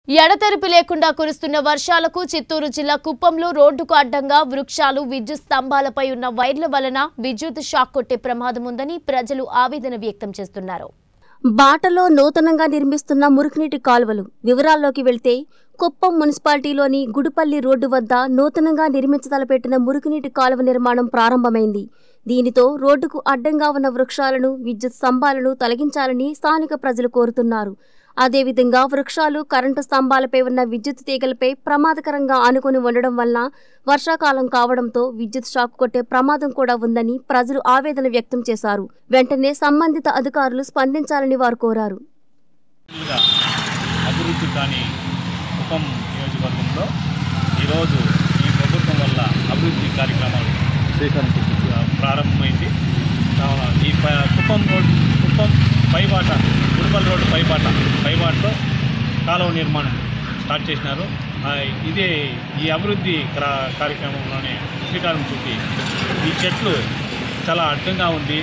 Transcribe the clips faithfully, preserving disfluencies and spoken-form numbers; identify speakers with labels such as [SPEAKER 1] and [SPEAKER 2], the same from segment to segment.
[SPEAKER 1] ఎడతెరిపి లేకుండా కురుస్తున్న వర్షాలకు చిత్తూరు జిల్లా కుప్పంలో రోడ్డుకు అడ్డంగా వృక్షాలు విద్యుత్ స్తంభాలపై ఉన్న వైర్ల వలన విద్యుత్ షాక్ కొట్టే ప్రమాదం ఉందని ప్రజలు ఆవేదన వ్యక్తం చేస్తున్నారు.
[SPEAKER 2] బాటలో నూతనంగా నిర్మిస్తున్న మురుగునీటి కాలువలు వివరాల్లోకి వెళ్తే కుప్పం మున్సిపాలిటీలోని గుడిపల్లి రోడ్డు వద్ద నూతనంగా నిర్మించతలపెట్టిన మురుగునీటి కాలువ నిర్మాణం ప్రారంభమైంది. దీనితో రోడ్డుకు అడ్డంగా ఉన్న వృక్షాలను విద్యుత్ స్తంభాలను తొలగించాలని స్థానిక ప్రజలు కోరుతున్నారు. అదేవిధంగా వృక్షాలు కరెంటు స్తంభాలపై ఉన్న విద్యుత్ తీగలపై ప్రమాదకరంగా ఆనుకొని ఉండడం వల్ల వర్షాకాలం కావడంతో విద్యుత్ షాక్ కొట్టే ప్రమాదం కూడా ఉందని ప్రజలు ఆవేదన వ్యక్తం చేశారు. వెంటనే సంబంధిత అధికారులు స్పందించాలని వారు కోరారు.
[SPEAKER 3] అభివృద్ధి కాని కుప్పం నియోజకవర్గంలో ఈరోజు ఈ ప్రభుత్వం వల్ల అభివృద్ధి కార్యక్రమాలు ప్రారంభమైంది. కావున ఈ కుప్పం రోడ్ కుప్పం పైబాట గుడిపల్లి రోడ్డు పైబాట పైబాటలో కాలువ నిర్మాణం స్టార్ట్ చేసినారు. ఇదే ఈ అభివృద్ధి కార్యక్రమంలోనే శ్రీకారం చుట్టి ఈ చెట్లు చాలా అడ్డంగా ఉంది,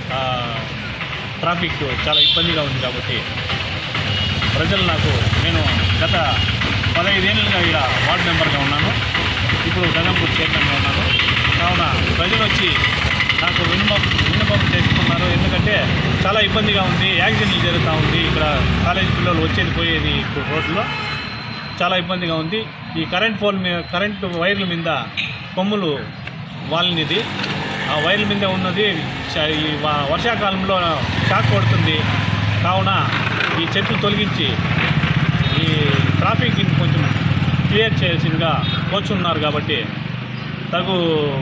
[SPEAKER 3] ట్రాఫిక్ చాలా ఇబ్బందిగా ఉంది. కాబట్టి ప్రజలు నాకు నేను గత పదహైదేళ్ళుగా ఇక్కడ వార్డు మెంబర్గా ఉన్నాను, ఇప్పుడు గంగంపూర్ చైర్మన్గా ఉన్నాను. కావున ప్రజలు వచ్చి నాకు విన్నపం విన్నపం చేసుకున్నారు. ఎందుకంటే చాలా ఇబ్బందిగా ఉంది, యాక్సిడెంట్లు జరుగుతూ ఉంది. ఇక్కడ కాలేజీ పిల్లలు వచ్చేది పోయేది రోడ్లో చాలా ఇబ్బందిగా ఉంది. ఈ కరెంట్ పోల్ మీద కరెంటు వైర్ల మీద కొమ్ములు వాలినది, ఆ వైర్ల మీద ఉన్నది ఈ వర్షాకాలంలో షాక్ కొడుతుంది. కావున ఈ చెట్లు తొలగించి ఈ ట్రాఫిక్ని కొంచెం క్లియర్ చేయాల్సిందిగా కోరుచున్నారు. కాబట్టి తగు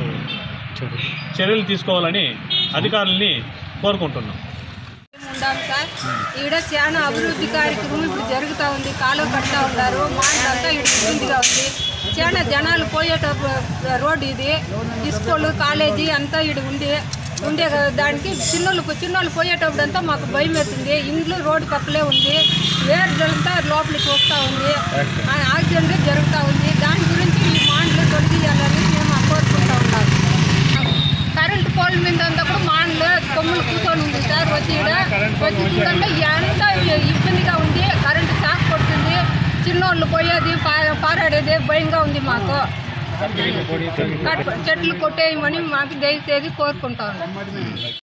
[SPEAKER 3] చర్యలు తీసుకోవాలని అధికారులని కోరుకుంటున్నాం.
[SPEAKER 4] ఉండాలి సార్, ఈడ చాలా అభివృద్ధి కార్యక్రమం ఇప్పుడు జరుగుతూ ఉంది. కాలువ కడతా ఉన్నారు, మాటలంతా ఇక్కడ ఇబ్బందిగా ఉంది. చాలా జనాలు పోయేటప్పుడు రోడ్డు ఇది, స్కూలు కాలేజీ అంతా ఇక్కడ ఉంది ఉండే దానికి చిన్నోళ్ళు చిన్నోళ్ళు పోయేటప్పుడు అంతా మాకు భయం అవుతుంది. ఇండ్లు రోడ్డు పక్కలే ఉంది, వేరుదంతా లోపలికి వస్తూ ఉంది, యాక్సిడెంట్ జరుగుతూ ఉంది. దాని గురించి ఈ మాటలు తొలగియాలని మేము కోరుకుంటూ ఉంటాము. కరెంటు పోల్ మీద అంతా కూడా మాటలు కొమ్ములు కూర్చొని ఉంది సార్. వచ్చి వచ్చి చూడండి ఎంత ఇబ్బందిగా ఉంది, కరెంటు షాక్ కొడుతుంది, చిన్నోళ్ళు పోయేది పారాడేది భయంగా ఉంది. మాకు చెట్లు కొట్టేయమని మాకు దయచేసి కోరుకుంటాము.